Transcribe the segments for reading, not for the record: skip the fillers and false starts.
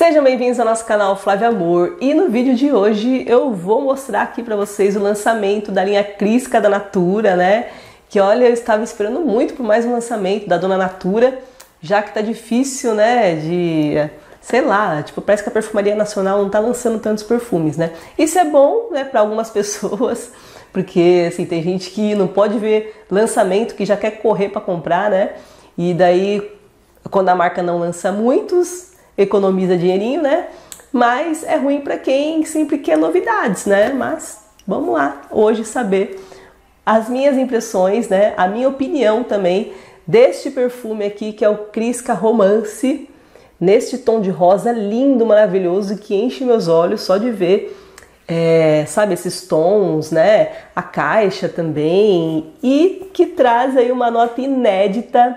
Sejam bem-vindos ao nosso canal Flávia Amor, e no vídeo de hoje eu vou mostrar aqui para vocês o lançamento da linha Crisca da Natura, né? Que olha, eu estava esperando muito por mais um lançamento da Dona Natura, já que tá difícil, né, sei lá, tipo, parece que a Perfumaria Nacional não tá lançando tantos perfumes, né? Isso é bom, né, para algumas pessoas, porque assim, tem gente que não pode ver lançamento, que já quer correr para comprar, né? E daí, quando a marca não lança muitos, economiza dinheirinho, né? Mas é ruim para quem sempre quer novidades, né? Mas vamos lá, hoje saber as minhas impressões, né? A minha opinião também deste perfume aqui, que é o Crisca Romance, neste tom de rosa lindo, maravilhoso, que enche meus olhos só de ver, sabe, esses tons, né? A caixa também, e que traz aí uma nota inédita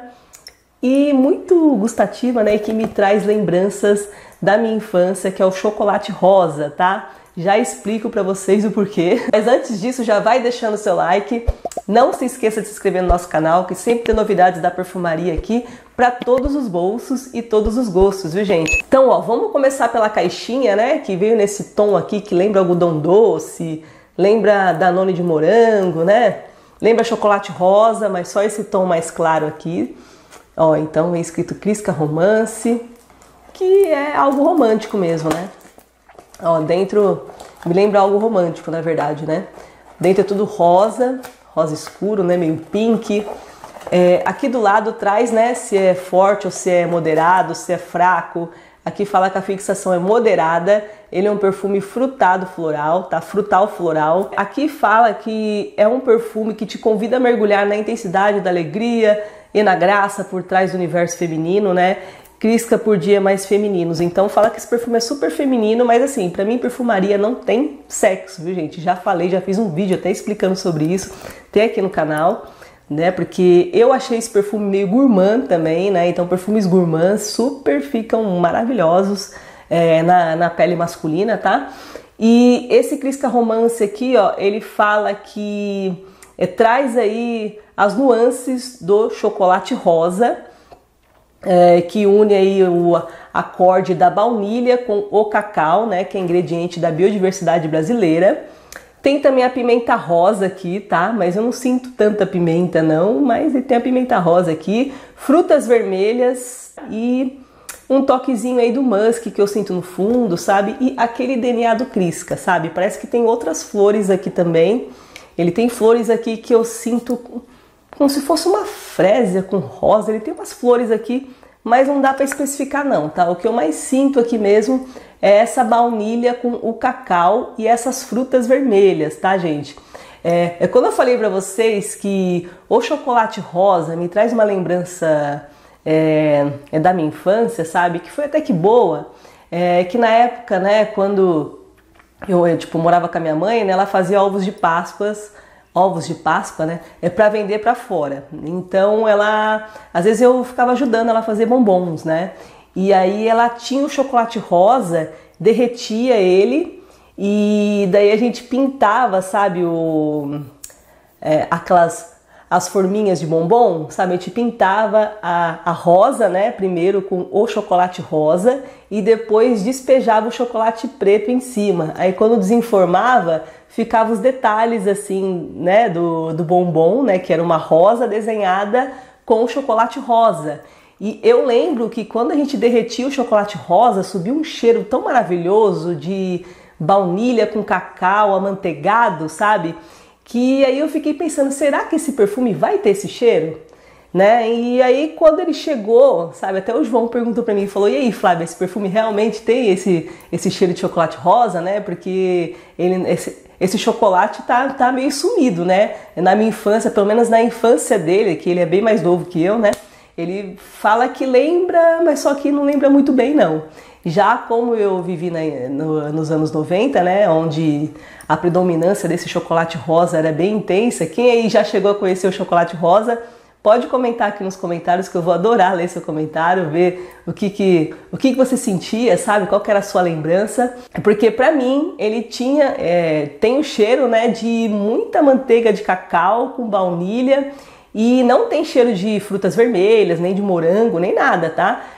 e muito gustativa, né, e que me traz lembranças da minha infância, que é o chocolate rosa, tá? Já explico pra vocês o porquê. Mas antes disso, já vai deixando o seu like. Não se esqueça de se inscrever no nosso canal, que sempre tem novidades da perfumaria aqui para todos os bolsos e todos os gostos, viu, gente? Então, ó, vamos começar pela caixinha, né, que veio nesse tom aqui que lembra algodão doce, lembra Danone de morango, né? Lembra chocolate rosa, mas só esse tom mais claro aqui. Ó, então é escrito Crisca Romance, que é algo romântico mesmo, né? Ó, dentro me lembra algo romântico, na verdade, né? Dentro é tudo rosa, rosa escuro, né? Meio pink. Aqui do lado traz, né? Se é forte ou se é moderado, se é fraco. Aqui fala que a fixação é moderada. Ele é um perfume frutado floral, tá? Frutal floral. Aqui fala que é um perfume que te convida a mergulhar na intensidade da alegria e na graça por trás do universo feminino, né? Crisca por dia mais femininos. Então fala que esse perfume é super feminino, mas assim, pra mim perfumaria não tem sexo, viu, gente? Já falei, já fiz um vídeo até explicando sobre isso, tem aqui no canal, né? Porque eu achei esse perfume meio gourmand também, né? Então perfumes gourmands super ficam maravilhosos na pele masculina, tá? E esse Crisca Romance aqui, ó, ele fala que traz aí as nuances do chocolate rosa, que une aí o acorde da baunilha com o cacau, né, que é ingrediente da biodiversidade brasileira. Tem também a pimenta rosa aqui, tá? Mas eu não sinto tanta pimenta não, mas tem a pimenta rosa aqui, frutas vermelhas e um toquezinho aí do musk que eu sinto no fundo, sabe? E aquele DNA do Crisca, sabe? Parece que tem outras flores aqui também. Ele tem flores aqui que eu sinto como se fosse uma frésia com rosa. Ele tem umas flores aqui, mas não dá para especificar não, tá? O que eu mais sinto aqui mesmo é essa baunilha com o cacau e essas frutas vermelhas, tá, gente? Quando eu falei para vocês que o chocolate rosa me traz uma lembrança da minha infância, sabe? Que foi até que boa, que na época, né, quando eu tipo, morava com a minha mãe, né, ela fazia ovos de Páscoa, né, para vender para fora. Então ela, às vezes eu ficava ajudando ela a fazer bombons, né? E aí ela tinha o chocolate rosa, derretia ele e daí a gente pintava, sabe, as forminhas de bombom, sabe? A gente pintava a rosa, né? Primeiro com o chocolate rosa e depois despejava o chocolate preto em cima. Aí quando desenformava, ficava os detalhes assim, né? Do bombom, né? Que era uma rosa desenhada com o chocolate rosa. E eu lembro que quando a gente derretia o chocolate rosa, subia um cheiro tão maravilhoso de baunilha com cacau amanteigado, sabe? Que aí eu fiquei pensando, será que esse perfume vai ter esse cheiro? Né? E aí quando ele chegou, sabe, até o João perguntou pra mim, falou, e aí Flávia, esse perfume realmente tem esse cheiro de chocolate rosa, né? Porque esse chocolate tá meio sumido, né? Na minha infância, pelo menos na infância dele, que ele é bem mais novo que eu, né? Ele fala que lembra, mas só que não lembra muito bem não. Já como eu vivi nos anos 90, né, onde a predominância desse chocolate rosa era bem intensa, quem aí já chegou a conhecer o chocolate rosa, pode comentar aqui nos comentários que eu vou adorar ler seu comentário, ver o que você sentia, sabe, qual que era a sua lembrança. Porque pra mim ele tem o cheiro, né, de muita manteiga de cacau com baunilha. E não tem cheiro de frutas vermelhas, nem de morango, nem nada, tá?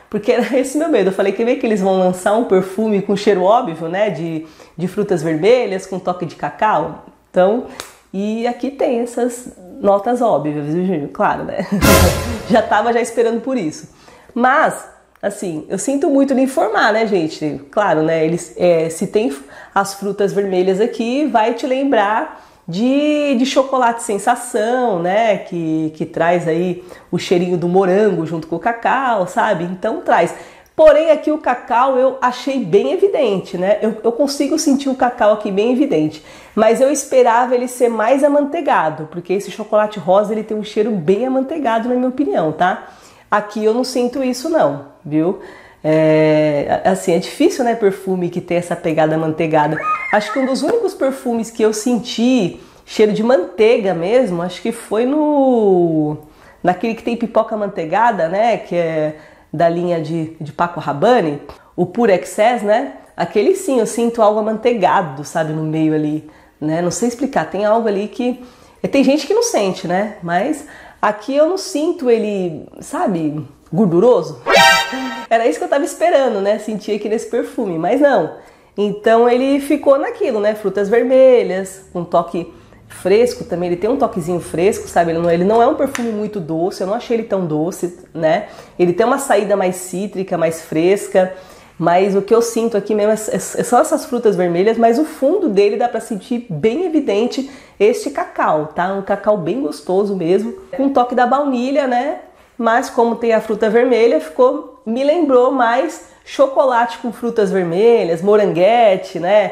Porque era esse meu medo. Eu falei, quer ver que eles vão lançar um perfume com cheiro óbvio, né? De frutas vermelhas, com toque de cacau. Então, e aqui tem essas notas óbvias, viu? Claro, né? Já tava esperando por isso. Mas, assim, eu sinto muito de informar, né, gente? Claro, né? Se tem as frutas vermelhas aqui, vai te lembrar de chocolate sensação, né? Que traz aí o cheirinho do morango junto com o cacau, sabe? Então traz. Porém, aqui o cacau eu achei bem evidente, né? Eu consigo sentir o cacau aqui bem evidente. Mas eu esperava ele ser mais amanteigado, porque esse chocolate rosa ele tem um cheiro bem amanteigado, na minha opinião, tá? Aqui eu não sinto isso não, viu? Assim, é difícil, né, perfume que tem essa pegada amanteigada. Acho que um dos únicos perfumes que eu senti cheiro de manteiga mesmo, acho que foi naquele que tem pipoca amanteigada, né, que é da linha de Paco Rabanne, o Pure Excess, né? Aquele sim, eu sinto algo amanteigado, sabe, no meio ali, né? Não sei explicar, tem algo ali que... Tem gente que não sente, né? Mas aqui eu não sinto ele, sabe, gorduroso. Era isso que eu tava esperando, né? Sentir aqui nesse perfume, mas não. Então ele ficou naquilo, né? Frutas vermelhas, um toque fresco também. Ele tem um toquezinho fresco, sabe? Ele não é um perfume muito doce, eu não achei ele tão doce, né? Ele tem uma saída mais cítrica, mais fresca. Mas o que eu sinto aqui mesmo são essas frutas vermelhas, mas o fundo dele dá pra sentir bem evidente este cacau, tá? Um cacau bem gostoso mesmo, com um toque da baunilha, né? Mas como tem a fruta vermelha, me lembrou mais chocolate com frutas vermelhas, moranguete, né?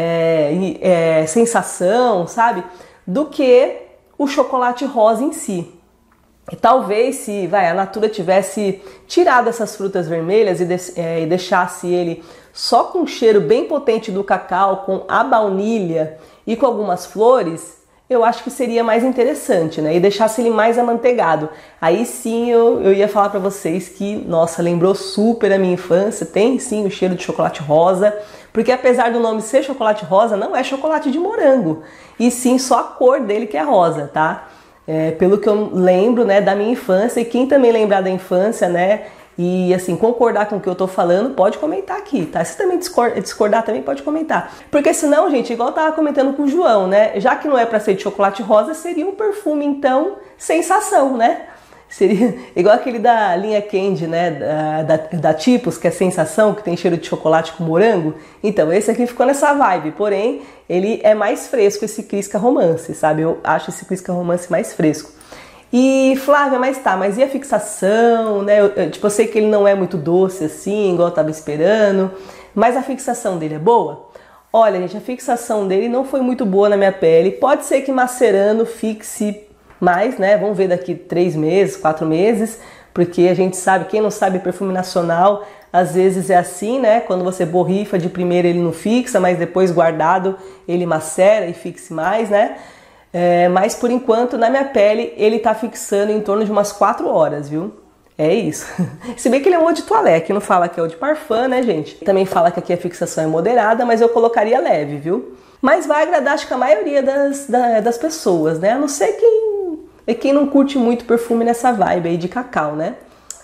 Sensação, sabe? Do que o chocolate rosa em si. E talvez se a Natura tivesse tirado essas frutas vermelhas e deixasse ele só com um cheiro bem potente do cacau, com a baunilha e com algumas flores, eu acho que seria mais interessante, né? E deixasse ele mais amanteigado. Aí sim eu ia falar pra vocês que, nossa, lembrou super a minha infância, tem sim o cheiro de chocolate rosa, porque apesar do nome ser chocolate rosa, não é chocolate de morango, e sim só a cor dele que é rosa, tá? Pelo que eu lembro, né, da minha infância, e quem também lembrar da infância, né, e assim, concordar com o que eu tô falando, pode comentar aqui, tá? Se também discordar também pode comentar. Porque senão, gente, igual eu tava comentando com o João, né, já que não é pra ser de chocolate rosa, seria um perfume, então, sensação, né? Seria igual aquele da linha Candy, né, da Tipos, que é sensação, que tem cheiro de chocolate com morango. Então, esse aqui ficou nessa vibe, porém, ele é mais fresco, esse Crisca Romance, sabe? Eu acho esse Crisca Romance mais fresco. E, Flávia, mas e a fixação, né? Eu sei que ele não é muito doce assim, igual eu tava esperando, mas a fixação dele é boa? Olha, gente, a fixação dele não foi muito boa na minha pele. Pode ser que macerando fixe mais, né? Vamos ver daqui 3 meses, 4 meses, porque a gente sabe, quem não sabe perfume nacional, às vezes é assim, né? Quando você borrifa de primeira ele não fixa, mas depois guardado ele macera e fixe mais, né? Mas por enquanto na minha pele ele tá fixando em torno de umas 4 horas, viu? É isso. Se bem que ele é um eau de toilette, que não fala que é eau de parfum, né, gente? Também fala que aqui a fixação é moderada, mas eu colocaria leve, viu? Mas vai agradar, acho que a maioria das pessoas, né? A não ser quem não curte muito perfume nessa vibe aí de cacau, né?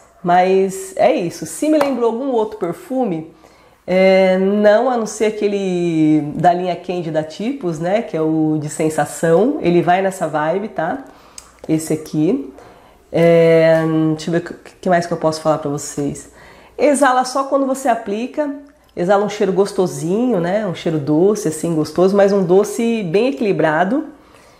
Mas é isso. Se me lembrou algum outro perfume, não, a não ser aquele da linha Candy da Tipos, né? Que é o de sensação. Ele vai nessa vibe, tá? Esse aqui. Deixa eu ver o que mais que eu posso falar pra vocês. Exala só quando você aplica. Exala um cheiro gostosinho, né? Um cheiro doce, assim, gostoso, mas um doce bem equilibrado.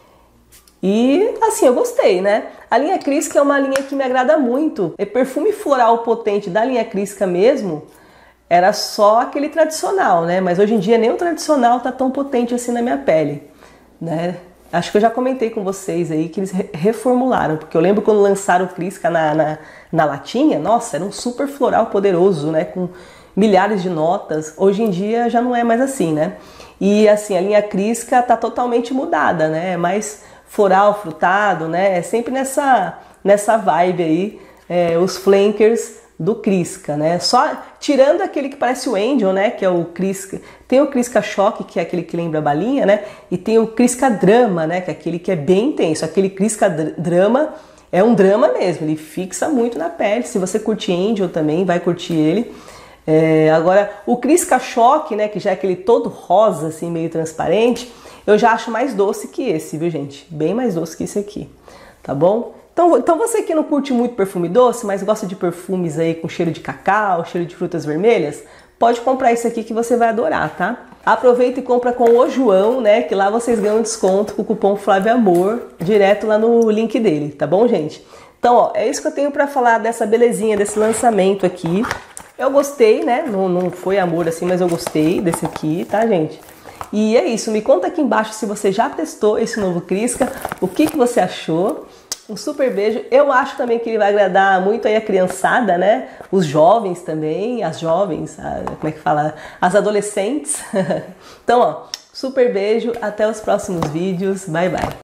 E assim, eu gostei, né? A linha Crisca é uma linha que me agrada muito. E perfume floral potente da linha Crisca mesmo era só aquele tradicional, né? Mas hoje em dia nem o tradicional tá tão potente assim na minha pele, né? Acho que eu já comentei com vocês aí que eles reformularam, porque eu lembro quando lançaram o Crisca na latinha, nossa, era um super floral poderoso, né? Com milhares de notas. Hoje em dia já não é mais assim, né? E assim, a linha Crisca tá totalmente mudada, né? É mais floral, frutado, né? É sempre nessa vibe aí, os flankers do Crisca, né? Só tirando aquele que parece o Angel, né? Que é o Crisca. Tem o Crisca Choque, que é aquele que lembra a balinha, né? E tem o Crisca Drama, né? Que é aquele que é bem intenso. Aquele Crisca Drama, é um drama mesmo, ele fixa muito na pele. Se você curte Angel também, vai curtir ele. Agora, o Crisca Choque, né, que já é aquele todo rosa, assim, meio transparente, eu já acho mais doce que esse, viu, gente? Bem mais doce que esse aqui, tá bom? Então você que não curte muito perfume doce, mas gosta de perfumes aí com cheiro de cacau, cheiro de frutas vermelhas, pode comprar esse aqui que você vai adorar, tá? Aproveita e compra com o João, né, que lá vocês ganham desconto com o cupom FLAVIAMOR, direto lá no link dele, tá bom, gente? Então, ó, é isso que eu tenho pra falar dessa belezinha, desse lançamento aqui. Eu gostei, né? Não foi amor assim, mas eu gostei desse aqui, tá, gente? E é isso. Me conta aqui embaixo se você já testou esse novo Crisca, o que você achou. Um super beijo. Eu acho também que ele vai agradar muito aí a criançada, né? Os jovens também, as jovens, como é que fala? As adolescentes. Então, ó, super beijo. Até os próximos vídeos. Bye, bye.